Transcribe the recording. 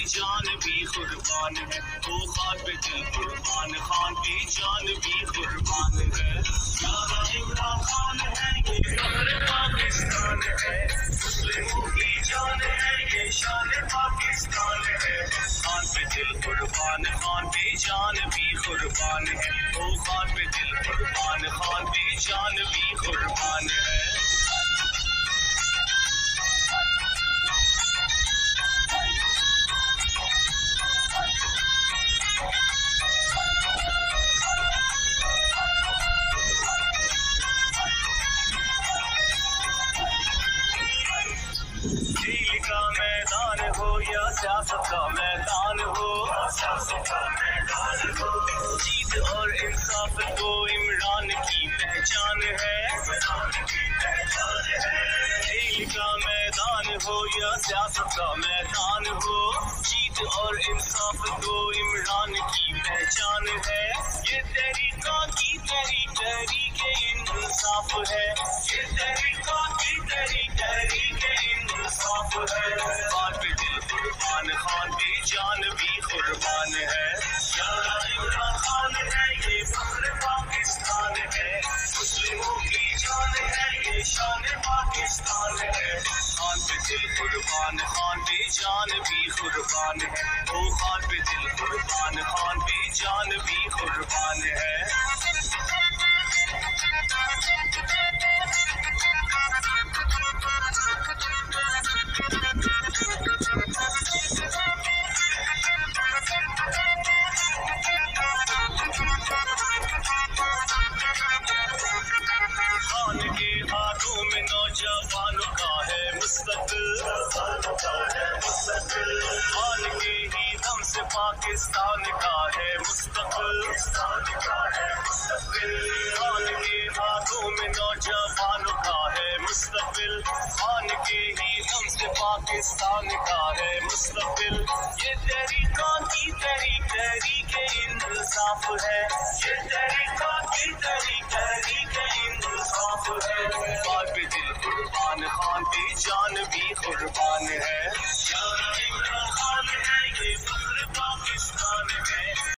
جان بھی قربان ہے، وہ خان پہ دل قربان، خان پہ جان بھی قربان ہے۔ پیارا عمران خان ہے یہ فخر پاکستان ہے، مسلموں کی جان ہے یہ شان پاکستان ہے۔ خان پہ دل قربان، خان پہ جان بھی قربان ہے، وہ خان پہ دل قربان، خان پہ جان بھی قربان ہے۔ جیل کا میدان ہو یا سیاست کا میدان ہو، جیت اور انصاف تو عمران کی پہچان ہے۔ جیل کا میدان ہو یا سیاست کا میدان ہو، جیت اور انصاف تو عمران کی پہچان ہے۔ یہ تحریکوں کی تحریک انصاف ہے، یہ تحریکوں کی تحریک انصاف ہے۔ خان پہ دل قربان، خان پہ جان بھی قربان ہے۔ پیارا عمران خان ہے یہ فخر پاکستان ہے، مسلموں کی جان ہے یہ شان پاکستان ہے۔ خان پہ دل قربان، خان پہ جان بھی قربان ہے، وہ خان پہ دل قربان، خان پہ جان بھی قربان ہے۔ خان کے ہاتھوں میں نوجوانوں کا ہے مستقبل، خان کے ہی دم سے پاکستان کا ہے مستقبل۔ خان کے ہاتھوں میں نوجوانوں کا ہے مستقبل، خان کے ہی دم سے پاکستان کا ہے مستقبل۔